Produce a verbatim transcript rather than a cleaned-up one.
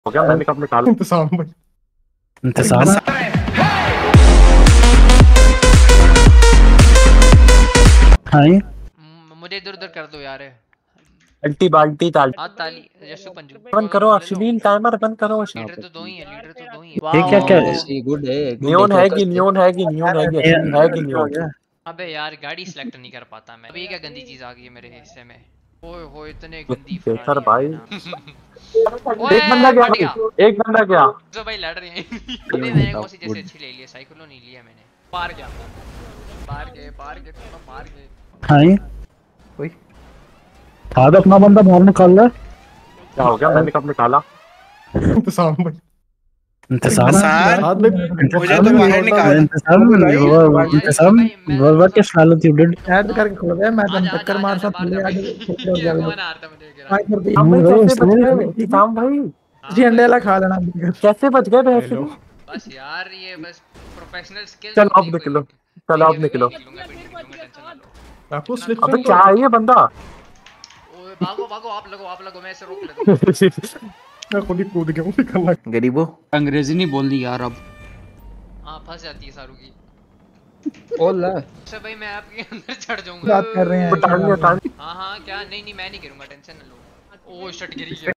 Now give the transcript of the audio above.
हो गया, मैंने कब निकाला इंतजाम भाई इंतजाम हाँ मुझे इधर उधर कर दो यार। अल्टी बाल्टी ताल हाँ ताली यशु पंजू बंद करो, अश्लील टाइमर बंद करो। लीडर तो दो ही है, लीडर तो दो ही ये क्या क्या है। गुड है, नियोन है कि नियोन है कि नियोन है कि अश्लील है कि नियोन। अबे यार गाड़ी सिलेक्ट नहीं कर पाता मैं। अभी क्या गंदी चीज आ गई है मेरे हिस्से में। ओए होए इतने गंदी बेहतर फरारी भाई। एक बंदा गया, एक बंदा गया। जो भाई लड़ रहे हैं। अबे मैंने कौन सी जैसे अच्छी ले लिया, साइक्लोन नहीं लिया मैंने। पार गया, पार गए, पार गए, पार गए। हाँ कोई आधा अपना बंदा बाहर निकाल रहा है। क्या हो गया, मैंने कब निकाला इंतजाम भाई इंतजाम मुझे तो बाहर निकाल। इंतजाम इंतजाम व्हाट इज लालच यू डिड ऐड करके खोल गया। मैं तुम टक्कर मार सा पहले आगे कौन आ रहा था मुझे गिरा। भाई कर दी हम भाई कैसे बच गए इंतजाम भाई, जी अंडेला खा लेना। कैसे बच गए भैंस। बस यार ये बस प्रोफेशनल स्किल्स। चल अब निकलो, चल अब निकलो। आपको स्लिप अबे क्या है ये बंदा। ओए भागो भागो, आप लगो आप लगो, मैं इसे रोक लेता हूं। मैं खुद ही कूद गया हूं निकलना। गरीबो अंग्रेजी नहीं बोलनी यार अब। हां फंस जाती है सारू की। बोल ला अच्छा भाई मैं आपके अंदर चढ़ जाऊंगा। बात कर रहे हैं। हां हां क्या, नहीं नहीं मैं नहीं गिरूंगा, टेंशन ना लो। ओ शट गिरी।